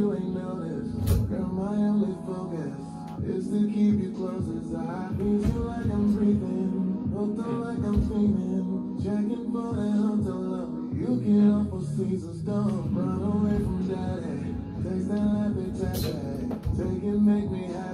you ain't noticed. Girl, my only focus is to keep you close as I breathe you like I'm breathing, hooked on like I'm feeling, checking for the hunter love. You get off for seasons, don't run away from daddy. Taste that lappy tappy, take it, make me happy.